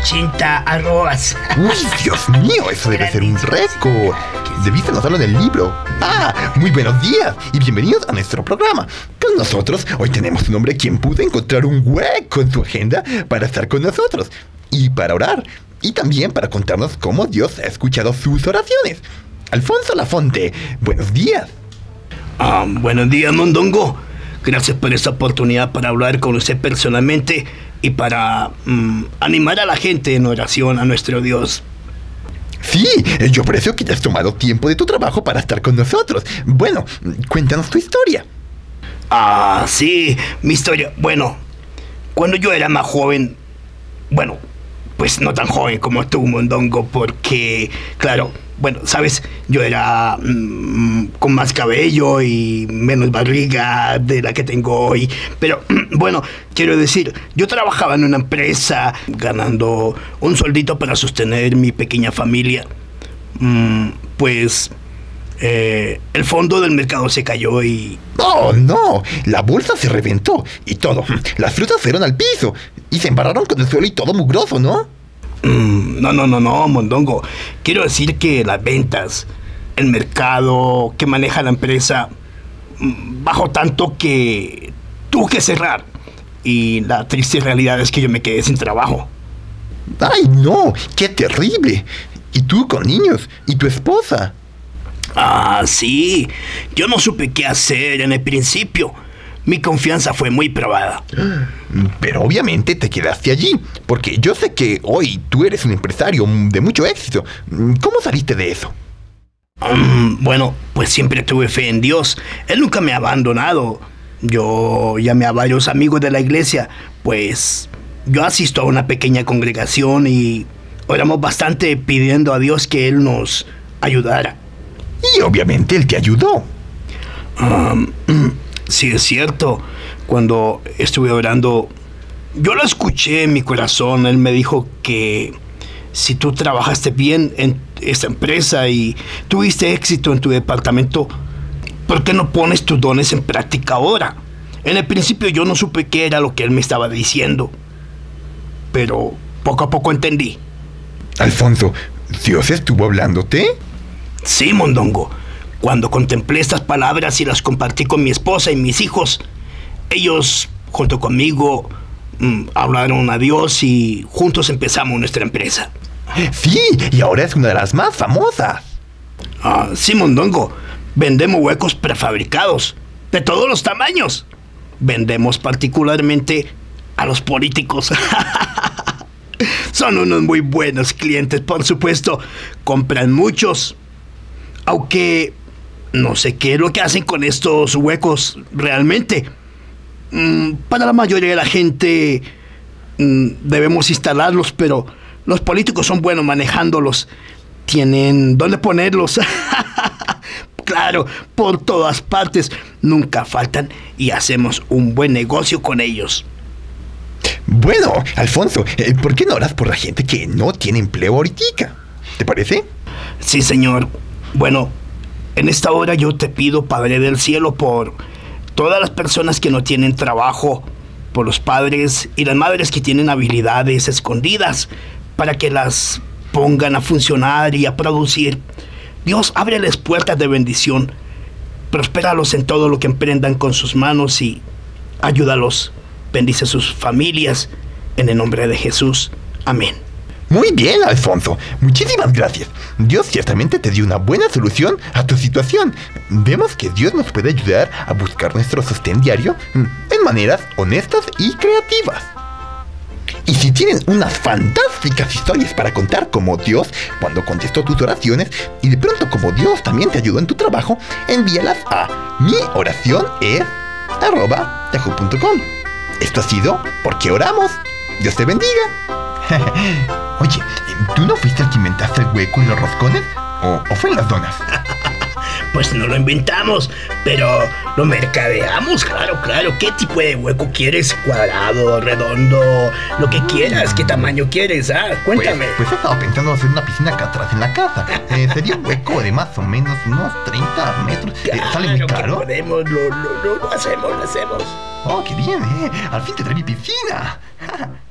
80 arrobas. Uy, Dios mío, eso debe ser un récord. Debiste anotarlo en el libro. Muy buenos días y bienvenidos a nuestro programa. Con nosotros hoy tenemos un hombre quien pudo encontrar un hueco en su agenda para estar con nosotros y para orar. Y también para contarnos cómo Dios ha escuchado sus oraciones. Alfonso Lafonte, buenos días. Buenos días, Mondongo. Gracias por esta oportunidad para hablar con usted personalmente y para animar a la gente en oración a nuestro Dios. Sí, yo aprecio que hayas tomado tiempo de tu trabajo para estar con nosotros. Bueno, cuéntanos tu historia. Sí, mi historia. Bueno, cuando yo era más joven, bueno, pues no tan joven como tú, Mondongo, porque, claro, bueno, sabes, yo era con más cabello y menos barriga de la que tengo hoy. Pero, bueno, quiero decir, yo trabajaba en una empresa ganando un sueldito para sostener mi pequeña familia. El fondo del mercado se cayó y... ¡Oh, no! La bolsa se reventó y todo. Las frutas fueron al piso y se embarraron con el suelo y todo mugroso, ¿no? No, Mondongo. Quiero decir que las ventas, el mercado que maneja la empresa, bajó tanto que tuve que cerrar. Y la triste realidad es que yo me quedé sin trabajo. ¡Ay, no! ¡Qué terrible! Y tú con niños, y tu esposa. Sí. Yo no supe qué hacer en el principio. Mi confianza fue muy probada. Pero obviamente te quedaste allí, porque yo sé que hoy tú eres un empresario de mucho éxito. ¿Cómo saliste de eso? Bueno, pues siempre tuve fe en Dios. Él nunca me ha abandonado. Yo llamé a varios amigos de la iglesia, pues yo asisto a una pequeña congregación y oramos bastante pidiendo a Dios que Él nos ayudara. Y obviamente Él te ayudó. Sí, es cierto. Cuando estuve orando, yo lo escuché en mi corazón. Él me dijo que si tú trabajaste bien en esta empresa y tuviste éxito en tu departamento, ¿por qué no pones tus dones en práctica ahora? En el principio yo no supe qué era lo que él me estaba diciendo, pero poco a poco entendí. Alfonso, ¿Dios estuvo hablándote? Sí, Mondongo. Cuando contemplé estas palabras y las compartí con mi esposa y mis hijos, ellos, junto conmigo, hablaron a Dios y juntos empezamos nuestra empresa. Sí, y ahora es una de las más famosas. Sí, Mondongo. Vendemos huecos prefabricados, de todos los tamaños. Vendemos particularmente a los políticos. Son unos muy buenos clientes, por supuesto. Compran muchos. Aunque no sé qué es lo que hacen con estos huecos realmente. Para la mayoría de la gente debemos instalarlos, pero los políticos son buenos manejándolos. Tienen dónde ponerlos. Claro, por todas partes. Nunca faltan y hacemos un buen negocio con ellos. Bueno, Alfonso, ¿por qué no oras por la gente que no tiene empleo ahorita? ¿Te parece? Sí, señor. Bueno, en esta hora yo te pido, Padre del Cielo, por todas las personas que no tienen trabajo, por los padres y las madres que tienen habilidades escondidas, para que las pongan a funcionar y a producir. Dios, ábreles puertas de bendición, prospéralos en todo lo que emprendan con sus manos y ayúdalos. Bendice sus familias, en el nombre de Jesús. Amén. Muy bien, Alfonso. Muchísimas gracias. Dios ciertamente te dio una buena solución a tu situación. Vemos que Dios nos puede ayudar a buscar nuestro sostén diario en maneras honestas y creativas. Y si tienen unas fantásticas historias para contar como Dios cuando contestó tus oraciones y de pronto como Dios también te ayudó en tu trabajo, envíalas a mioracion@yahoo.com. Esto ha sido Porque Oramos. Dios te bendiga. Oye, ¿tú no fuiste el que inventaste el hueco en los roscones? ¿O fue en las donas? Pues no lo inventamos, pero lo mercadeamos, claro. ¿Qué tipo de hueco quieres? ¿Cuadrado, redondo? Lo que quieras, ¿qué tamaño quieres? Cuéntame. Pues he estado pensando hacer una piscina acá atrás en la casa. Sería un hueco de más o menos unos 30 metros. ¿Sale muy caro? Que podemos, lo hacemos. Oh, qué bien, Al fin tendré mi piscina.